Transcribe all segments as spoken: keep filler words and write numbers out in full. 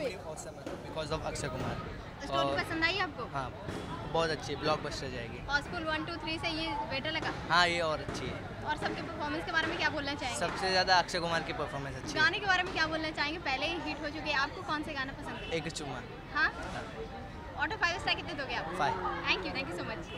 Movie? Awesome है because of Akshay Kumar. Story पसंद आई आपको? हाँ बहुत अच्छी है, ब्लॉकबस्टर जाएगी। हाउसफुल वन टू थ्री से ये बेटर लगा? हाँ ये और अच्छी है। और सबके परफॉर्मेंस के बारे में क्या बोलना चाहेंगे? सबसे ज़्यादा अक्षय कुमार की परफॉर्मेंस अच्छी है। गाने के बारे में क्या बोलना चाहेंगे? पहले ही हिट हो चुके हैं, आपको कौन से गाना पसंद है? एक चुम्मा। हाँ, ऑटो फाइव स्टार कितने दोगे आप? Five. Thank you, thank you so much.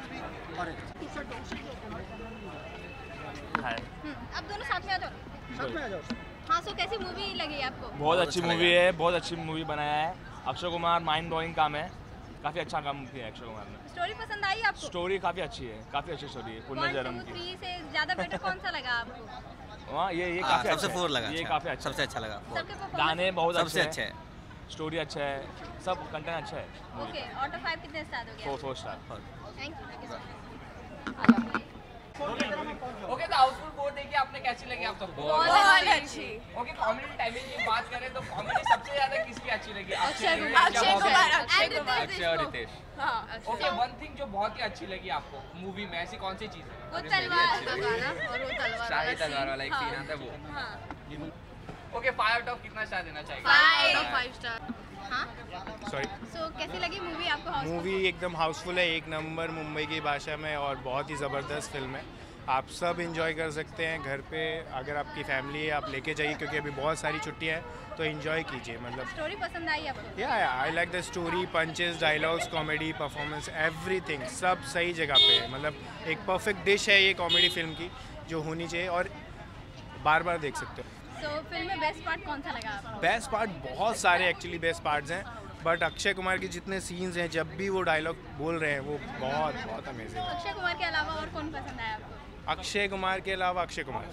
अब दोनों साथ में आ जाओ। साथ में आ जाओ। हाँ, सो कैसी मूवी लगी आपको? बहुत अच्छी मूवी है, बहुत अच्छी मूवी बनाया है अक्षय कुमार। माइंड ब्लोइंग काम है, काफ़ी अच्छा काम किया है अक्षय कुमार ने। स्टोरी पसंद आई आपको? स्टोरी काफ़ी अच्छी है, काफ़ी अच्छी स्टोरी है पुनर्जन्म वन टू की। थ्री से ज़्यादा बेटर कौन सा लगा आपको? हाँ ये ये हाँ, काफ़ी सबसे अच्छा फोर है, लगा, ये अच्छा। काफ़ी अच्छा सबसे अच्छा लगा। सबके परफॉर्मेंस? गाने बहुत सबसे अच्छे अच्छा हैं, है। स्टोरी अच्छा है, सब कंटेंट अच्छा है। ओके, ऑटो फाइव कितने स्टार दोगे? Four four star. Thank you, thank you so much. Okay तो हाउसफुल फोर देखिए, आपने कैसी लगी आप सबको? बहुत अच्छी। ओके कॉमेडी टाइमिंग की बात करें तो कॉमेडी सबसे ज्यादा किसकी अच्छी लगी? अक्षय की, कुमार, क्या अक्षय बॉबी? कुमार, अक्षय अक्षय कुमार, कुमार, अक्षय और रितेश। हाँ, ओके वन थिंग जो बहुत ही अच्छी लगी आपको मूवी में, ऐसी कौन सी चीज है? वो तलवार का गाना और वो तलवार शाही वाला तलवार वाला एक scene, सीन आता है वो। हाँ। ओके फाइव आउट ऑफ कितना स्टार देना चाहिए? Five out of five star. हाँ, सॉरी सो कैसी लगी मूवी आपको? हाउसफुल मूवी एकदम हाउसफुल है, एक नंबर मुंबई की भाषा में और बहुत ही ज़बरदस्त फिल्म है। आप सब एंजॉय कर सकते हैं घर पे, अगर आपकी फैमिली है आप लेके जाइए क्योंकि अभी बहुत सारी छुट्टियां हैं, तो एंजॉय कीजिए। मतलब स्टोरी पसंद आई आपको? या I like the story, punches, dialogues, comedy, performance, everything सब सही जगह पे है। मतलब एक परफेक्ट डिश है ये कॉमेडी फिल्म की जो होनी चाहिए और बार बार देख सकते हो। सो फिल्म में बेस्ट पार्ट कौन सा लगा आपको? बेस्ट पार्ट बहुत सारे एक्चुअली बेस्ट पार्ट्स हैं, बट अक्षय कुमार के जितने सीन्स हैं जब भी वो डायलॉग बोल रहे हैं वो बहुत बहुत अमेजिंग है। अक्षय कुमार के अलावा और कौन पसंद आया आपको? अक्षय कुमार के अलावा अक्षय कुमार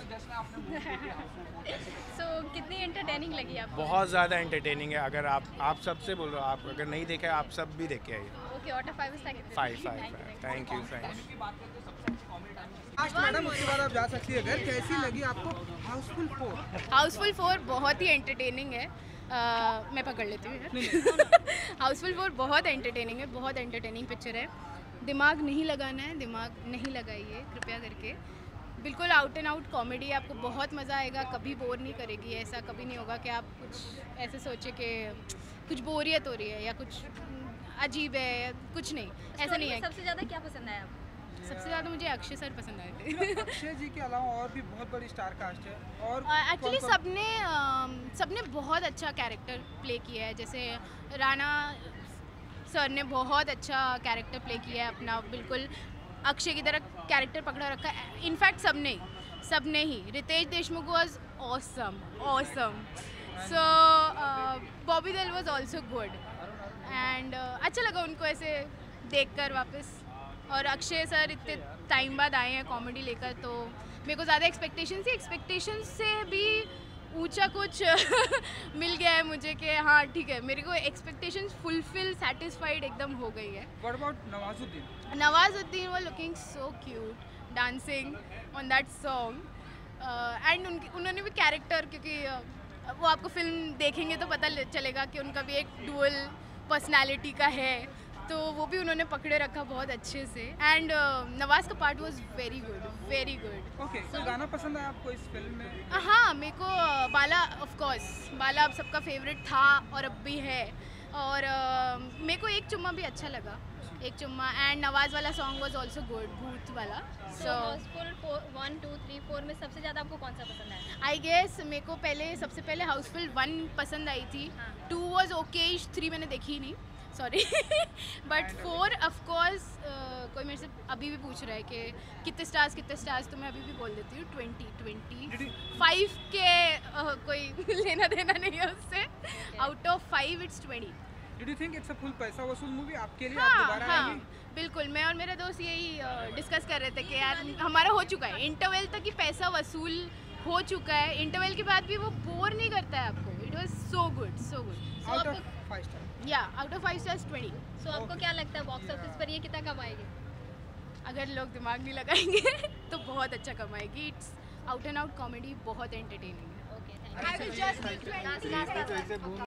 सो कितनी एंटरटेनिंग लगी आपको? बहुत ज़्यादा एंटरटेनिंग है। अगर आप आप सबसे बोल रहे हो, आप अगर नहीं देखे आप सब भी देख के आइए। ओके, ऑटो फाइव स्टार कितने? Five five thank you thank you. Last madam उसके बाद आप जा सकती है घर। कैसी लगी आपको हाउसफुल फोर? हाउसफुल फोर बहुत ही एंटरटेनिंग है। uh, मैं पकड़ लेती हूँ। हाउसफुल फोर बहुत एंटरटेनिंग है, बहुत एंटरटेनिंग पिक्चर है। दिमाग नहीं लगाना है, दिमाग नहीं लगाइए कृपया करके। बिल्कुल आउट एंड आउट कॉमेडी है, आपको बहुत मज़ा आएगा, कभी बोर नहीं करेगी। ऐसा कभी नहीं होगा कि आप कुछ ऐसे सोचे कि कुछ बोरियत हो रही है या कुछ अजीब है, कुछ नहीं, ऐसा नहीं है। सबसे ज़्यादा क्या पसंद आया आपको? सबसे ज़्यादा मुझे अक्षय सर पसंद आए थे। अक्षय जी के अलावा और भी बहुत बड़ी स्टार कास्ट है और एक्चुअली uh, सबने uh, सबने बहुत अच्छा कैरेक्टर प्ले किया है। जैसे राणा सर ने बहुत अच्छा कैरेक्टर प्ले किया है अपना, बिल्कुल अक्षय की तरह कैरेक्टर पकड़ा रखा है। इनफैक्ट सबने ही सबने ही Ritesh Deshmukh was awesome awesome so Bobby Deol was also good and अच्छा लगा उनको ऐसे देखकर वापस। और अक्षय सर इतने टाइम बाद आए हैं कॉमेडी लेकर, तो मेरे को ज़्यादा एक्सपेक्टेशन थी, एक्सपेक्टेशन से भी ऊंचा कुछ मिल गया है मुझे कि हाँ ठीक है, मेरे को एक्सपेक्टेशन फुलफिल सेटिस्फाइड एकदम हो गई है। What about Nawazuddin? नवाजुद्दीन वो looking so cute dancing on that song and उनके उन्होंने भी कैरेक्टर, क्योंकि uh, वो आपको फिल्म देखेंगे तो पता चलेगा कि उनका भी एक डुअल पर्सनैलिटी का है, तो वो भी उन्होंने पकड़े रखा बहुत अच्छे से। एंड uh, नवाज का part was very good, very good. Okay, कोई गाना पसंद आया आपको इस फिल्म में? हाँ, मेरे को बाला, ऑफ कोर्स बाला अब सबका फेवरेट था और अब भी है। और uh, मेरे को एक चुम्मा भी अच्छा लगा, एक चुम्मा। एंड नवाज वाला सॉन्ग वाज आल्सो गुड, भूत वाला। So Housefull one two three four में सबसे ज़्यादा आपको कौन सा पसंद आया? आई गेस मेरे को पहले सबसे पहले हाउसफुल वन पसंद आई थी। टू वॉज ओकेश, थ्री मैंने देखी ही नहीं, sorry. But four of course कोई मेरे से अभी भी पूछ रहा है कि कितने स्टार्स कितने स्टार्स, तो मैं अभी भी बोल देती हूँ ट्वेंटी ट्वेंटी फाइव के uh, कोई लेना देना नहीं है उससे। Out of five it's twenty. Did you think it's a full पैसा वसूल मूवी आपके लिए? हाँ, आप दोबारा हाँ, आएंगे? बिल्कुल। मैं और मेरे दोस्त यही डिस्कस कर रहे थे कि यार हमारा हो चुका है, इंटरवल तक ही पैसा वसूल हो चुका है। इंटरवल के बाद भी वो बोर नहीं करता है आपको। It was so good, so good. Out of five star? या out of five stars twenty. So आपको क्या लगता है बॉक्स ऑफिस पर ये कितना कमाएगी? अगर लोग दिमाग नहीं लगाएंगे तो बहुत अच्छा कमाएगी। It's out and out comedy, बहुत एंटरटेनिंग है। Okay, thank you.